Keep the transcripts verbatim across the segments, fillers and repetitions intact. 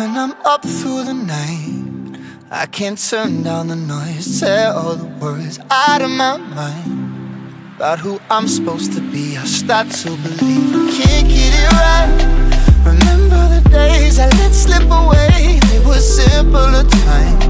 when I'm up through the night. I can't turn down the noise, tear all the worries out of my mind about who I'm supposed to be. I start to believe I can't get it right. Remember the days I let slip away, they were simpler times.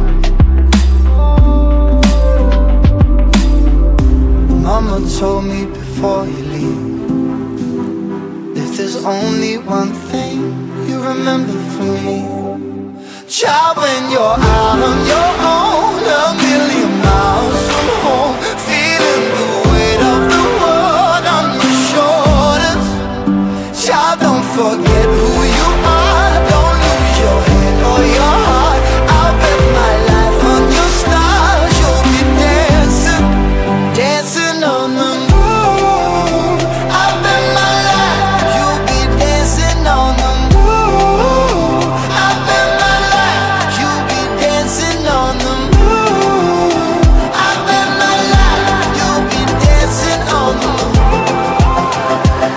Mama told me before you leave, if there's only one thing you remember from me, child, when you're out on your own, a million miles from home, feeling the weight of the world on your shoulders. Child, don't forget who you are, don't lose your head or your heart. I'll bet my life on your stars, you'll be dancing, dancing on the moon. I'll bet my life you'll be dancing on the moon. I'll bet my life you'll be dancing on the moon. I'll bet my life you'll be dancing on the moon.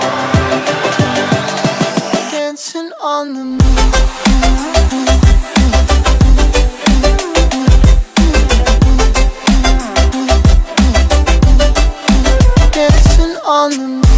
Dancing on the moon. Dancing on the moon.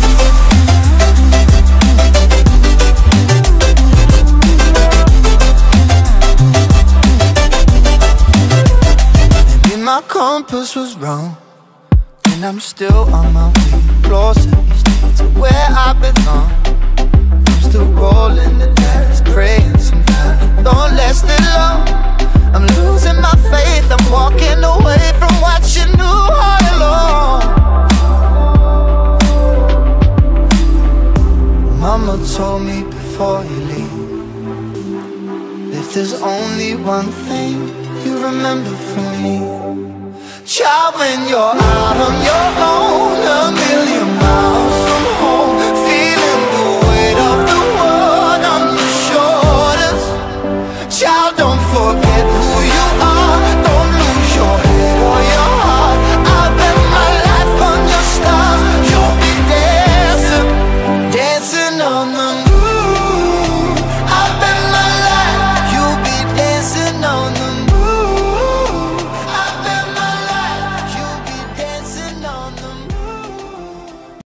Maybe my compass was wrong, and I'm still on my way closer each day to where I belong. I'm still rolling the dice, praying sometimes don't last it long. I'm losing my faith, I'm walking away from what you knew all along. Mama told me before you leave, if there's only one thing you remember from me, child, when you're out on your own, a million miles from home, feeling the weight of the world on your shoulders. Child, don't forget who you are, don't lose your head or your heart. I'll bet my life on your stars, you'll be dancing, dancing on the moon.